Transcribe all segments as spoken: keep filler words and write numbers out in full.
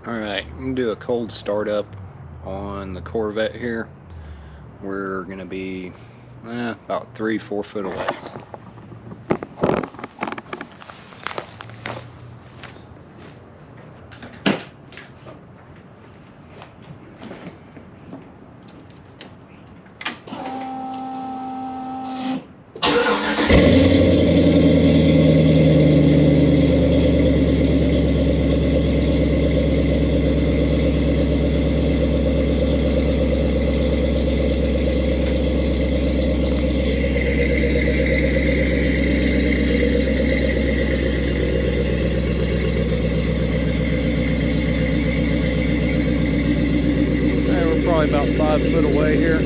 Alright, I'm going to do a cold startup on the Corvette here. We're going to be eh, about three, four foot away. Probably about five foot away here.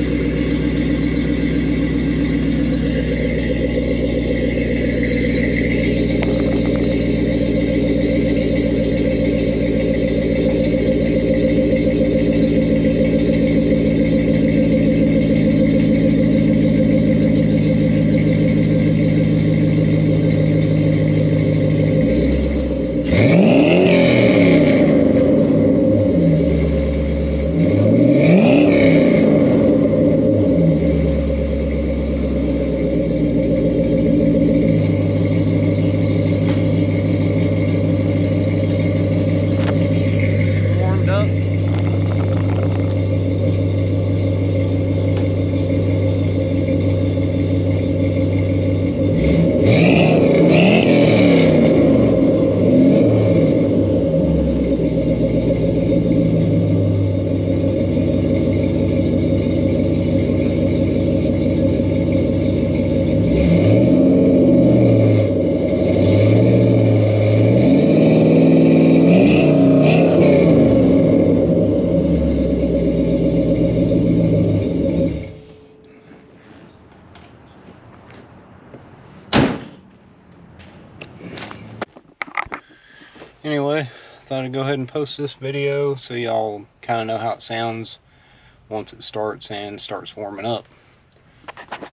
Anyway, thought I'd go ahead and post this video so y'all kind of know how it sounds once it starts and starts warming up.